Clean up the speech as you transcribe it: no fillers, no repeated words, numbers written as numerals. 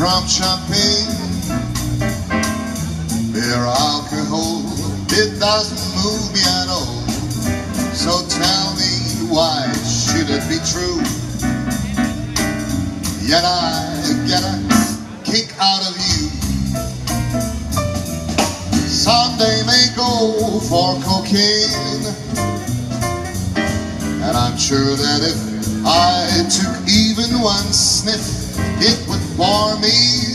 from champagne, beer, alcohol, it doesn't move me at all. So tell me, why should it be true? Yet I get a kick out of you. Someday may go for cocaine, and I'm sure that if I took even one sniff, it would bore me